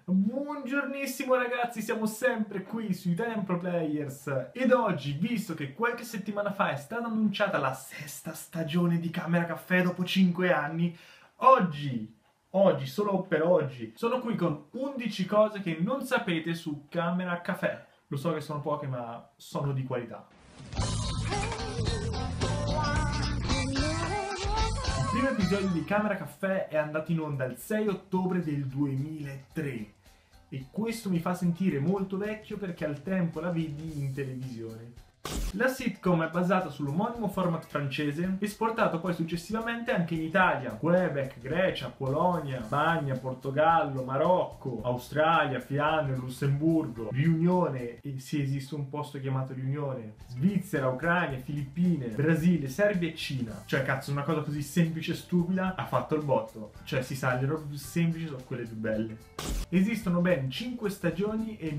Buongiornissimo ragazzi, siamo sempre qui su Italian Pro Players ed oggi, visto che qualche settimana fa è stata annunciata la sesta stagione di Camera Caffè dopo 5 anni, oggi, solo per oggi, sono qui con 11 cose che non sapete su Camera Caffè. Lo so che sono poche, ma sono di qualità. Il primo episodio di Camera Caffè è andato in onda il 6 ottobre del 2003 e questo mi fa sentire molto vecchio perché al tempo la vidi in televisione. La sitcom è basata sull'omonimo format francese, esportato poi successivamente anche in Italia, Quebec, Grecia, Polonia, Spagna, Portogallo, Marocco, Australia, Fiandre, Lussemburgo, Riunione, e se esiste un posto chiamato Riunione, Svizzera, Ucraina, Filippine, Brasile, Serbia e Cina. Cioè cazzo, una cosa così semplice e stupida ha fatto il botto. Cioè si sa, le robe più semplici sono quelle più belle. Esistono ben 5 stagioni e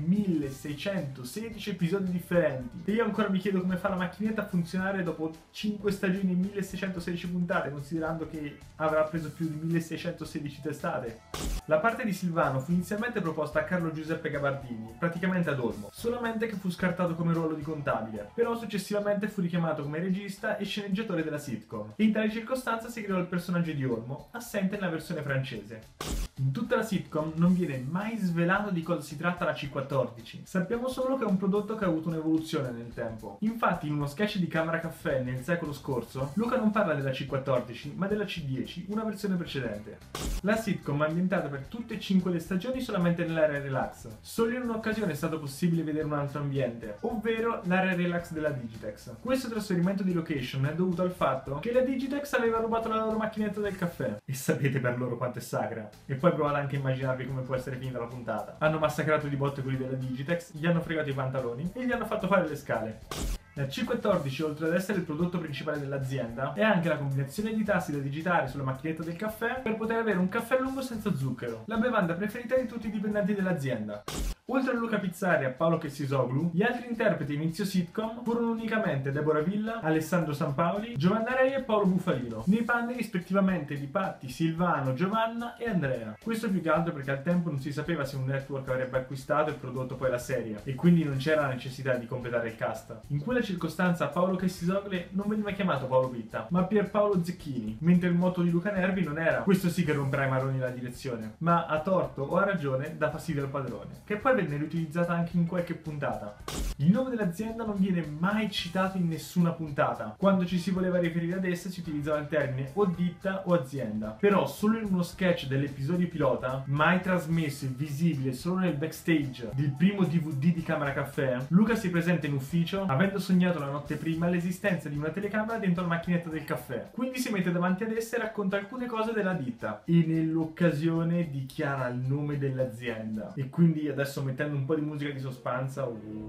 1616 episodi differenti e io ancora mi chiedo come fa la macchinetta a funzionare dopo 5 stagioni e 1616 puntate, considerando che avrà preso più di 1616 testate. La parte di Silvano fu inizialmente proposta a Carlo Giuseppe Gabardini, praticamente ad Olmo, solamente che fu scartato come ruolo di contabile, però successivamente fu richiamato come regista e sceneggiatore della sitcom, e in tale circostanza si creò il personaggio di Olmo, assente nella versione francese. In tutta la sitcom non viene mai svelato di cosa si tratta la C14. Sappiamo solo che è un prodotto che ha avuto un'evoluzione nel tempo. Infatti in uno sketch di Camera Caffè nel secolo scorso, Luca non parla della C14, ma della C10, una versione precedente. La sitcom è ambientata per tutte e 5 le stagioni solamente nell'area relax. Solo in un'occasione è stato possibile vedere un altro ambiente, ovvero l'area relax della Digitex. Questo trasferimento di location è dovuto al fatto che la Digitex aveva rubato la loro macchinetta del caffè. E sapete per loro quanto è sacra. E poi provate anche a immaginarvi come può essere finita la puntata. Hanno massacrato di botte quelli della Digitex, gli hanno fregato i pantaloni e gli hanno fatto fare le scale. La C14, oltre ad essere il prodotto principale dell'azienda, è anche la combinazione di tasti da digitare sulla macchinetta del caffè per poter avere un caffè lungo senza zucchero, la bevanda preferita di tutti i dipendenti dell'azienda. Oltre a Luca Pizzari e a Paolo Chessisoglu, gli altri interpreti inizio sitcom furono unicamente Deborah Villa, Alessandro Sampaoli, Giovanna Rei e Paolo Bufalino, nei panni rispettivamente di Patti, Silvano, Giovanna e Andrea. Questo più che altro perché al tempo non si sapeva se un network avrebbe acquistato e prodotto poi la serie, e quindi non c'era la necessità di completare il cast. In quella circostanza Paolo Chessisoglu non veniva chiamato Paolo Pitta, ma Pierpaolo Zecchini, mentre il motto di Luca Nervi non era "questo sì che romperà i marroni la direzione", ma "a torto o a ragione dà fastidio al padrone", che poi venne riutilizzata anche in qualche puntata. Il nome dell'azienda non viene mai citato in nessuna puntata. Quando ci si voleva riferire ad essa si utilizzava il termine o ditta o azienda. Però solo in uno sketch dell'episodio pilota, mai trasmesso e visibile solo nel backstage del primo DVD di Camera Caffè, Luca si presenta in ufficio avendo sognato la notte prima l'esistenza di una telecamera dentro la macchinetta del caffè. Quindi si mette davanti ad essa e racconta alcune cose della ditta e nell'occasione dichiara il nome dell'azienda. E quindi adesso, mettendo un po' di musica di sospensa,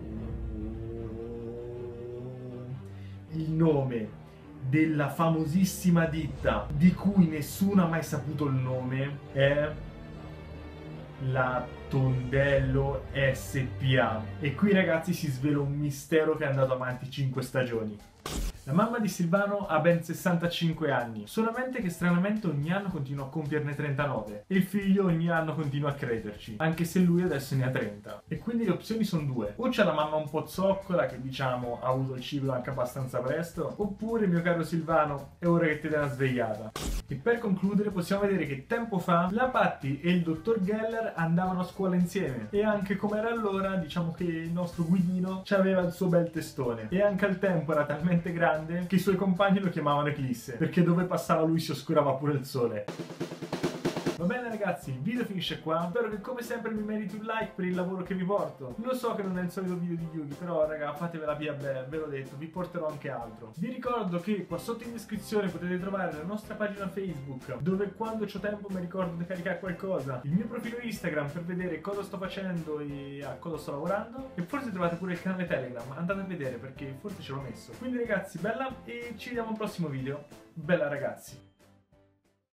il nome della famosissima ditta di cui nessuno ha mai saputo il nome è la Tondello SPA. E qui ragazzi si svela un mistero che è andato avanti 5 stagioni. La mamma di Silvano ha ben 65 anni, solamente che stranamente ogni anno continua a compierne 39 e il figlio ogni anno continua a crederci, anche se lui adesso ne ha 30. E quindi le opzioni sono due: o c'è la mamma un po' zoccola che diciamo ha avuto il ciclo anche abbastanza presto, oppure mio caro Silvano è ora che te la svegliata. E per concludere possiamo vedere che tempo fa la Patti e il dottor Geller andavano a scuola insieme e anche come era allora diciamo che il nostro Guidino aveva il suo bel testone e anche al tempo era talmente grande che i suoi compagni lo chiamavano Eclisse, perché dove passava lui si oscurava pure il sole. Va bene ragazzi, il video finisce qua. Spero che come sempre mi meriti un like per il lavoro che vi porto. Lo so che non è il solito video di Yugi, però raga, fatevela via bene, ve l'ho detto, vi porterò anche altro. Vi ricordo che qua sotto in descrizione potete trovare la nostra pagina Facebook, dove quando ho tempo mi ricordo di caricare qualcosa, il mio profilo Instagram per vedere cosa sto facendo e a cosa sto lavorando, e forse trovate pure il canale Telegram, andate a vedere perché forse ce l'ho messo. Quindi ragazzi, bella, e ci vediamo al prossimo video. Bella ragazzi.